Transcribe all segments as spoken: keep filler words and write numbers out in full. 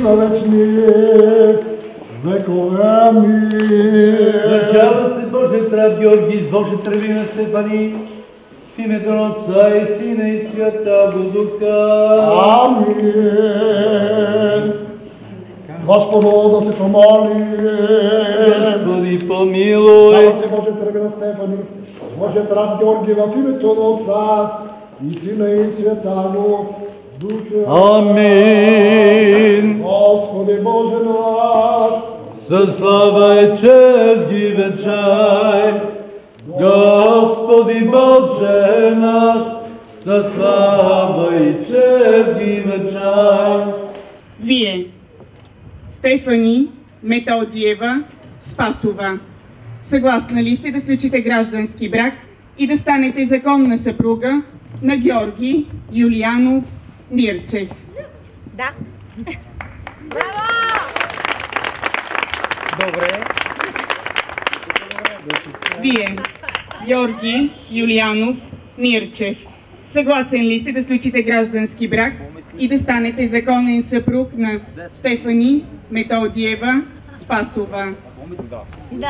на вечния векове. Амин. Величава се Божия трап Георги, с Божия тръбина Стефани, в името на Отца и Сина и Святаго Духа. Амин. Господу да се помоли. Господи, помилуй. Величава се Божия тръбина Стефани, с Божия трап Георги, в името на Отца и Сина и Святаго Духа. Амин. Господи Боже наш, За слава и чест ги вечай, Господи Боже наш, за слава и чест ги вечай. Вие, Стефани Методиева Спасова, съгласна ли сте да сключите граждански брак и да станете законна съпруга на Георги Юлиянов Мирчев? Да. Браво! Добре. Вие, Георги Юлиянов Мирчев, съгласен ли сте да сключите граждански брак и да станете законен съпруг на Стефани Методиева Спасова? Да.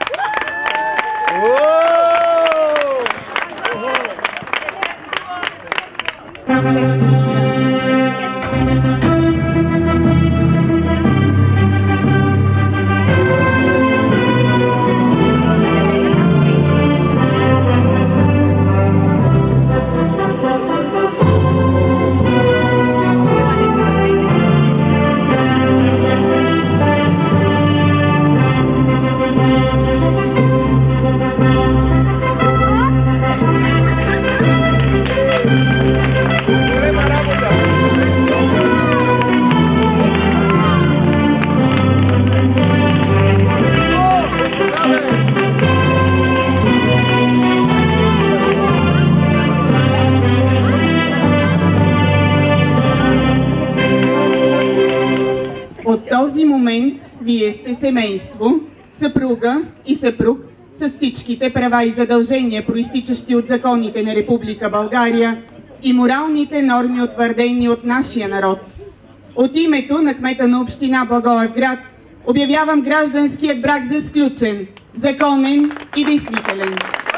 От този момент вие сте семейство, съпруга и съпруг с всичките права и задължения, проистичащи от законите на Република България и моралните норми, утвърдени от нашия народ. От името на кмета на община Благоевград обявявам гражданският брак за сключен, законен и действителен.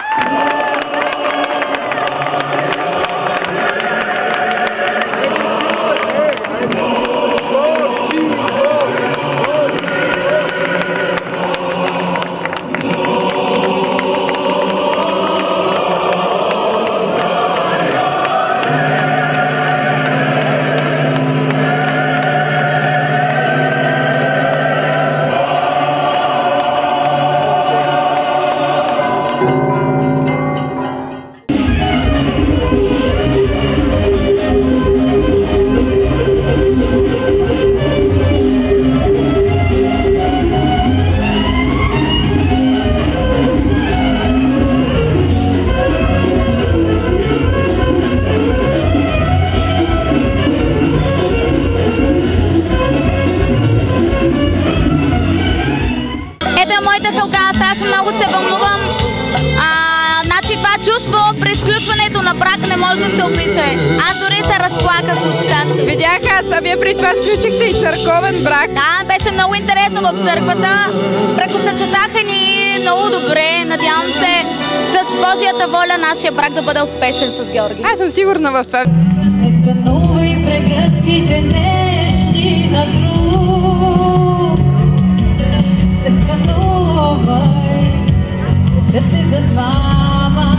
Страшно много се вълнувам. А, значи това чувство при сключването на брак не може да се опише. Аз дори се разплаках от щастие. Видях аз, а вие при това сключихте и църковен брак. Да, беше много интересно в църквата. Бракосъчетаха ни много добре. Надявам се с Божията воля нашия брак да бъде успешен с Георги. Аз съм сигурна в това. Не станувай прегръдките нещи на друг. Не станувай, да те за двама.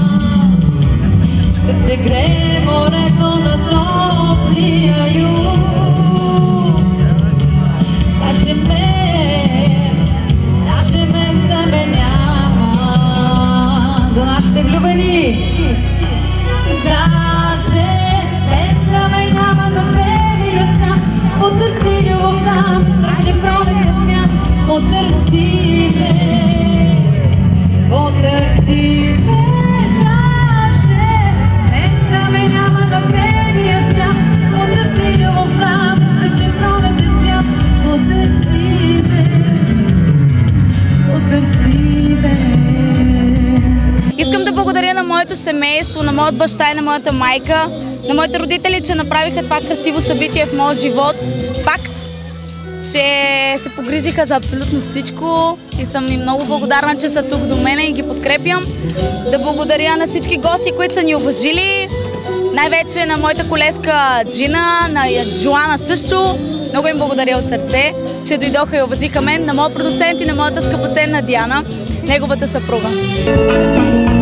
Ще те грее морето на топлия юг. Даже мен, даже мен да ме няма. За нашите влюбени. Даже мен да ме няма на белия цвят. Потърси любовта, страче пролетен цвят. Потърси ме, потърси ме. Даже мен да ме няма на белия цвят. Потърси любовта, страче пролетен цвят. Потърси ме, потърси ме. Искам да благодаря на моето семейство, на моят баща и на моята майка, на моите родители, че направиха това красиво събитие в моя живот. Факт. че се погрижиха за абсолютно всичко и съм им много благодарна, че са тук до мене и ги подкрепям. Да благодаря на всички гости, които са ни уважили, най-вече на моята колежка Джина, на Джоана също. Много им благодаря от сърце, че дойдоха и уважиха мен, на моят продуцент и на моята скъпоценна Диана, неговата съпруга.